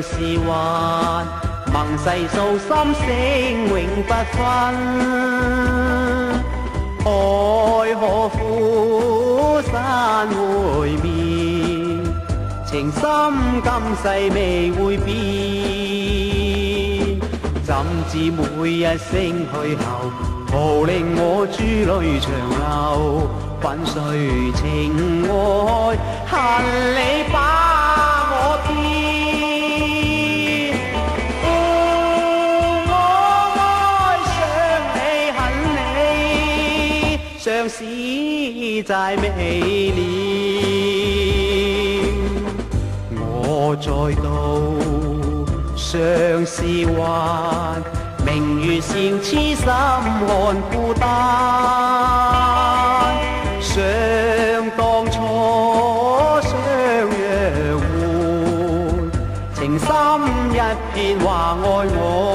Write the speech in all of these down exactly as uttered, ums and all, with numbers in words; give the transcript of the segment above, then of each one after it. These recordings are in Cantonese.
是幻，盟誓數心聲永不分。愛可苦山會面，情深今世未會變。怎知每一聲去後，徒令我珠淚長流，粉碎情愛，恨你把我騙。哦，我愛上你恨你，相思債未了，我再度相思還。明月善痴心看孤單，想當初相約會，情深一片話愛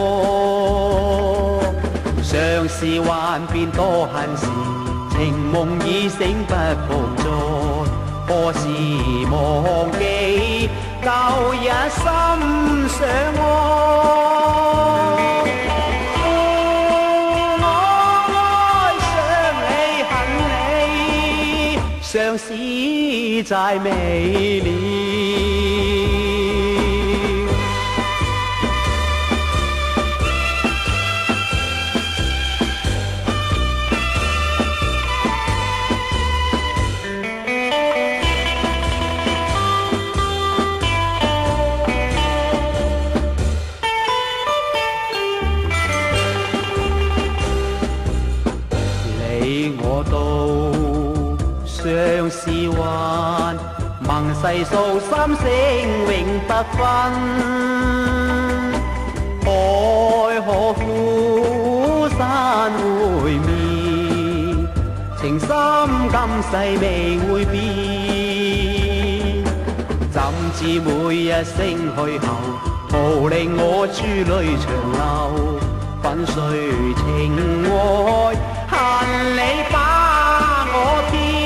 我。相思幻變多恨時，情夢已醒不復再，何時忘記舊日心上愛。相思債未了。你我都相思幻，盟誓數心聲永不分。愛可苦山會面，情深今世未會變。怎知每一聲去後，徒令我珠淚長流，粉碎情愛，恨你把我騙。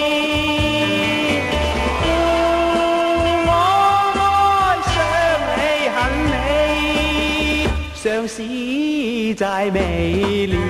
相思債未了。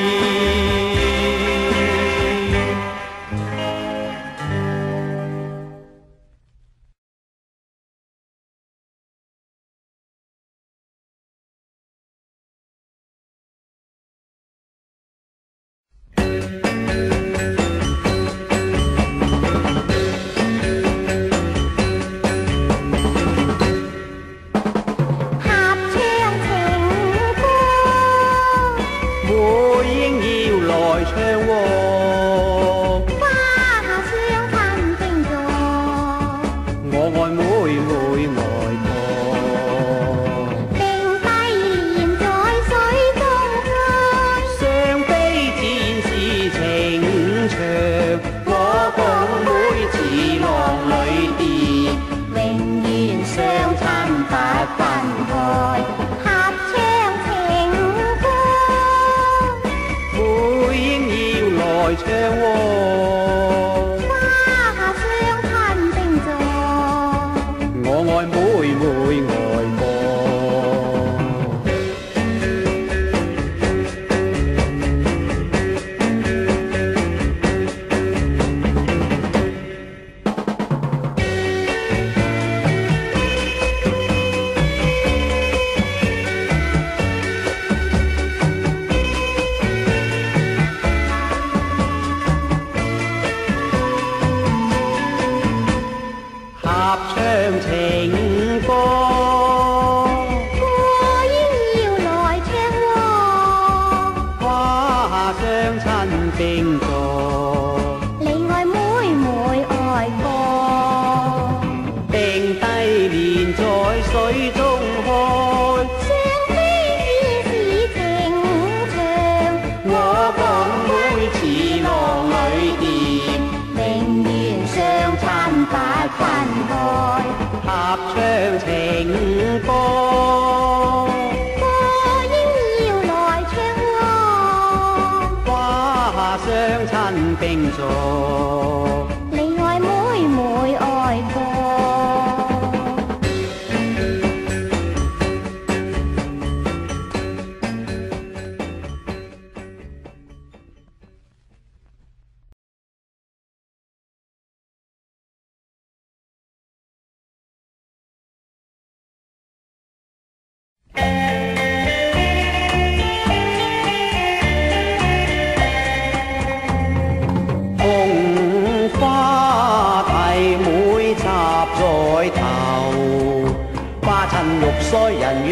並坐，你愛妹妹愛過。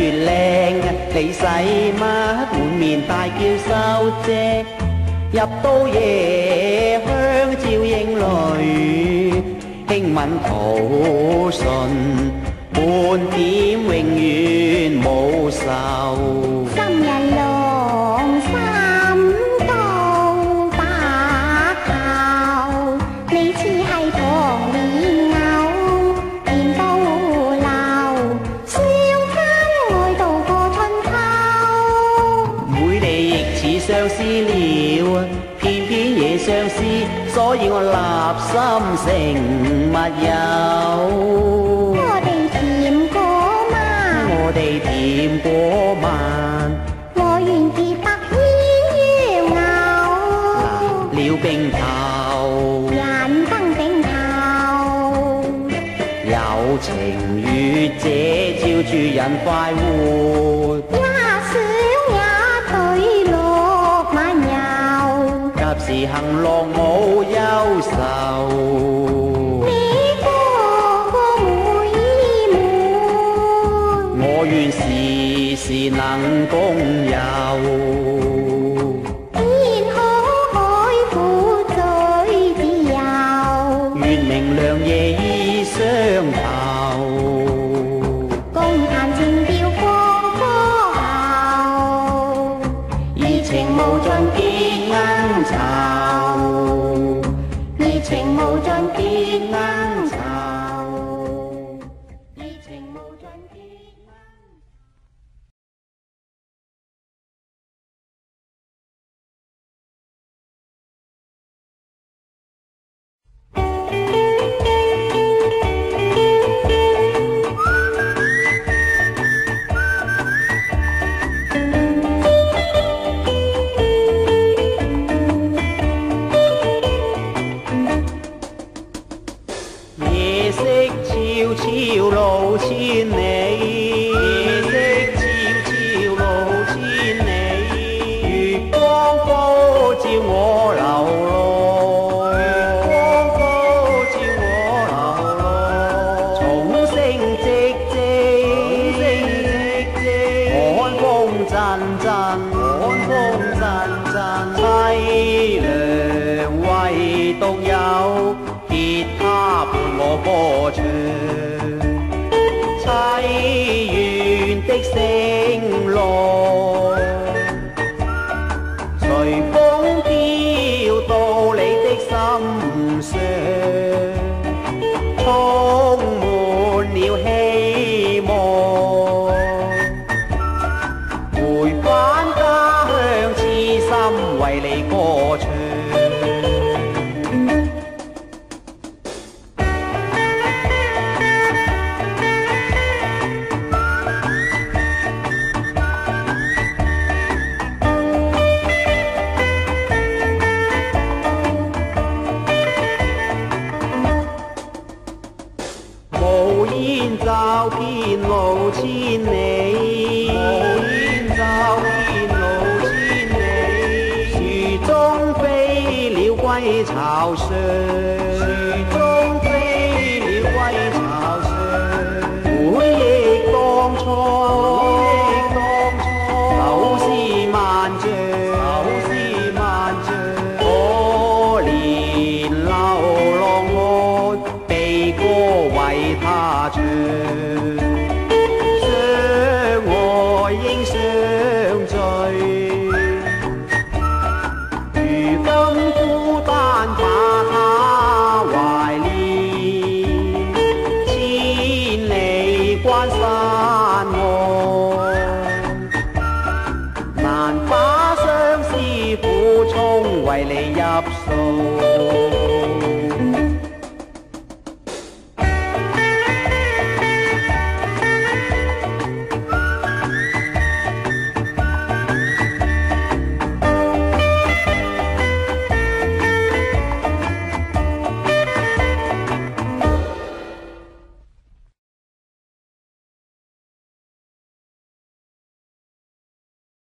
月靚，你使乜滿面大叫收姐？入到夜香照映淚，輕吻吐信，半點永遠冇愁。 今日郎心到白頭，你似係糖蓮藕，甜到流，相親愛到過春秋。 每地亦似相思了，偏偏也相思，所以我立心成密友。 我哋甜果慢， 我哋甜果慢， 我願結白牽牛。 了冰頭， 人登頂頭， 有情月這照住人快活。 一想也對落漫遊， 及時行樂冇憂愁。 你個個妹妹， 我願時時能共遊， 天可海闊最自由， 願明亮夜已相投， 共彈情調放歌喉， 熱情無盡結恩仇，熱情無盡結恩仇，熱情無盡結恩仇。夜色悄悄路千里，夜色悄悄路千里，月光高照我流浪，月光高照我流浪，蟲聲唧唧，寒風陣陣，寒風陣陣，凄涼唯獨有吉他伴我歌唱，凄怨的聲浪，隨風飄到你的心上，充滿了希望，回返家鄉，痴心為你歌唱。無煙罩遍路千里，無煙罩遍路千里，樹中飛鳥歸巢上，樹中飛鳥歸巢上，回憶當初，回憶當初，柳絲萬丈，柳絲萬丈，可憐流浪漢，悲歌為他唱，相愛應相聚，如今孤單怕他懷念，千里關山岸，難把相思苦衷為你入數。